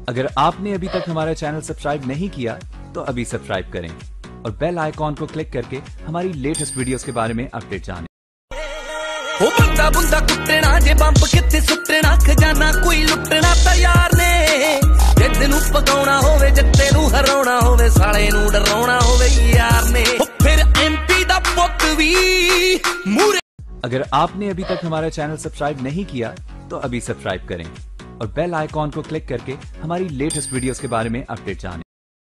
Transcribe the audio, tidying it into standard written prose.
अगर आपने अभी तक हमारा चैनल सब्सक्राइब नहीं किया तो अभी सब्सक्राइब करें और बेल आइकॉन को क्लिक करके हमारी लेटेस्ट वीडियोस के बारे में अपडेट जानें। हो बंदा बुंदा कुटना जे बंब किते सुटना खजाना कोई लुटना तैयार ने जिद नू पकाउणा होवे जत्ते नू हराउणा होवे साले नू डराउणा होवे यार ने फिर एमपी दा पुੱਤ भी मूरे। अगर आपने अभी तक हमारा चैनल सब्सक्राइब नहीं किया तो अभी सब्सक्राइब करें और बेल आइकॉन को क्लिक करके हमारी लेटेस्ट वीडियोस के बारे में अपडेट जानें।